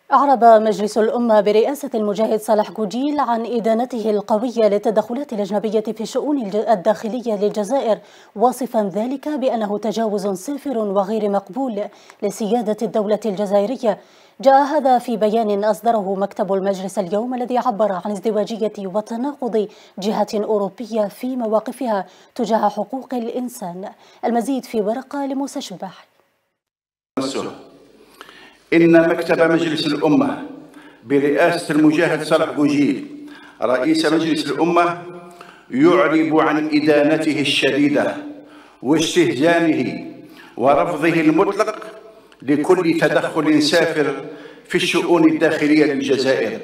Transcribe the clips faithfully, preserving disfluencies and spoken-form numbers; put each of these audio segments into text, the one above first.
أعرب مجلس الأمة برئاسة المجاهد صالح جوجيل عن إدانته القوية للتدخلات الأجنبية في الشؤون الداخلية للجزائر، واصفا ذلك بأنه تجاوز سافر وغير مقبول لسيادة الدولة الجزائرية. جاء هذا في بيان أصدره مكتب المجلس اليوم، الذي عبر عن ازدواجية وتناقض جهات أوروبية في مواقفها تجاه حقوق الإنسان. المزيد في ورقة لموسى شباح. إن مكتب مجلس الأمة برئاسة المجاهد صالح جوجيل رئيس مجلس الأمة يعرب عن إدانته الشديدة واستهجانه ورفضه المطلق لكل تدخل سافر في الشؤون الداخلية للجزائر.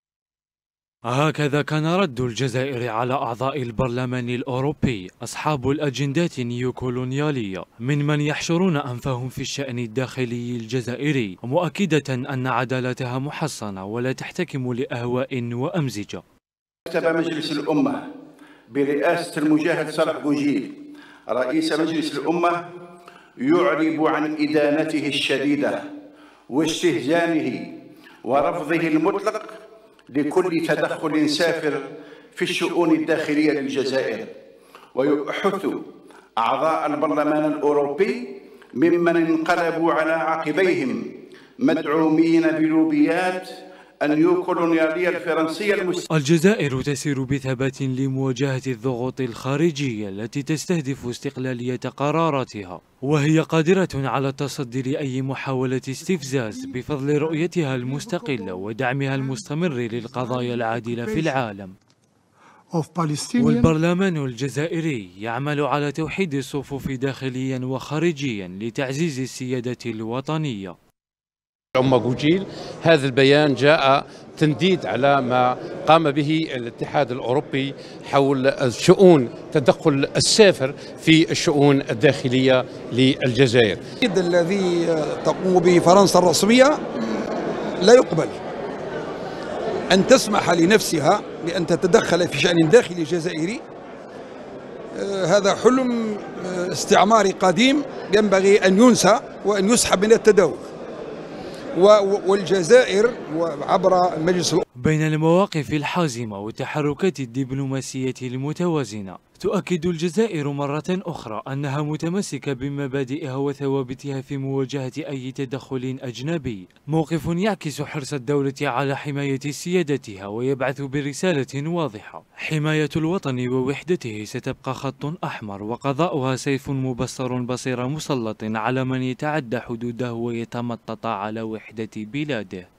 هكذا كان رد الجزائر على أعضاء البرلمان الأوروبي أصحاب الأجندات النيوكولونيالية ممن يحشرون أنفهم في الشأن الداخلي الجزائري، مؤكدة أن عدالتها محصنة ولا تحتكم لأهواء وأمزجة. مكتب مجلس الأمة برئاسة المجاهد صالح جوجيل رئيس مجلس الأمة يعرب عن إدانته الشديدة واستهجانه ورفضه المطلق لكل تدخل سافر في الشؤون الداخلية للجزائر، ويحث أعضاء البرلمان الأوروبي ممن انقلبوا على عقبيهم مدعومين بلوبيات النيوكولونيالية الفرنسية المستمرة. الجزائر تسير بثبات لمواجهة الضغوط الخارجية التي تستهدف استقلالية قراراتها، وهي قادرة على التصدي لأي محاولة استفزاز بفضل رؤيتها المستقلة ودعمها المستمر للقضايا العادلة في العالم. والبرلمان الجزائري يعمل على توحيد الصفوف داخليا وخارجيا لتعزيز السيادة الوطنية. أم جوجيل هذا البيان جاء تنديد على ما قام به الاتحاد الأوروبي حول شؤون تدخل السافر في الشؤون الداخلية للجزائر. الذي تقوم به فرنسا الرسمية لا يقبل أن تسمح لنفسها بأن تتدخل في شأن داخلي جزائري. هذا حلم استعماري قديم ينبغي أن ينسى وأن يسحب من التداول. والجزائر عبر مجلس الأمة بين المواقف الحازمة والتحركات الدبلوماسية المتوازنة، تؤكد الجزائر مرة أخرى أنها متمسكة بمبادئها وثوابتها في مواجهة أي تدخل أجنبي، موقف يعكس حرص الدولة على حماية سيادتها ويبعث برسالة واضحة: حماية الوطن ووحدته ستبقى خط أحمر، وقضاؤها سيف مبصر بصير مسلط على من يتعدى حدوده ويتمطط على وحدة بلاده.